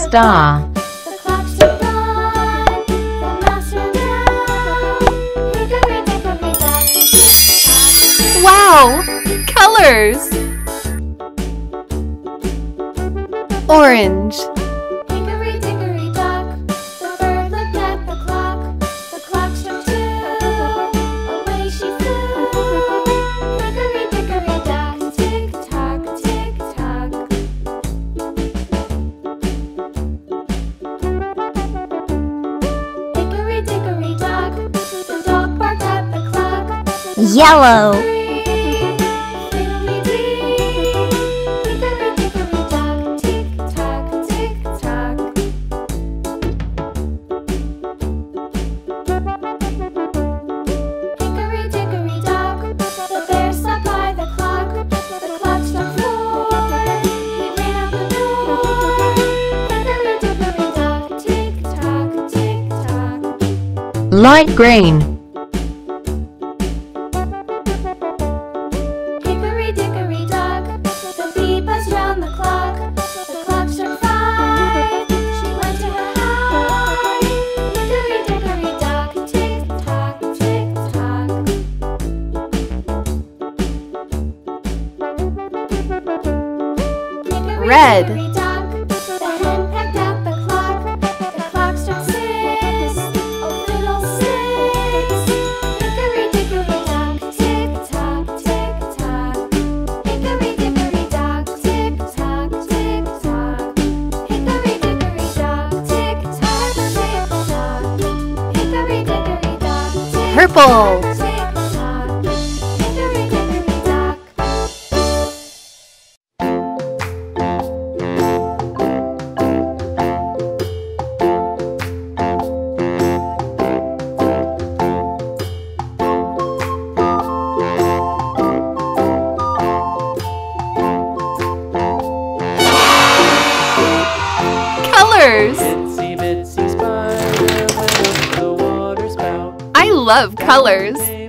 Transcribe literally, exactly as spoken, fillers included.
star. The clocks tick on, the mouse runs down. Hickory dickory dock, tick tock. Wow! Colors! Orange, Hickory dickory dock, the bird looked at the clock. The clock struck two, away she flew. Hickory dickory dock, tick tock, tick tock. Hickory dickory dock, the dog barked at the clock. Yellow. Fiddly dee, hickory dickory dock, tick tock, tick tock. Hickory dickory dock, the bear sat by the clock. The clock struck four, he ran out the door. Hickory dickory dock, tick tock, tick tock. Light green. Hickory dickory dock, the bee buzzed round the clock. The clock struck five, she went to her hive. Hickory dickory dock, tick tock, tick tock. Hickory Red. dickory dock, the hen pecked at the clock. The clock struck six, oh fiddlesticks. Hickory dickory dock, tick tock, tick tock. Hickory dickory dock, tick tock, tick tock. Hickory dickory dock, tick tock, tick tock. Hickory dickory dock, tick Purple. tock, tick tock. Hickory dickory dock. colors! Itsy bitsy spider went up the water spout. I love colors.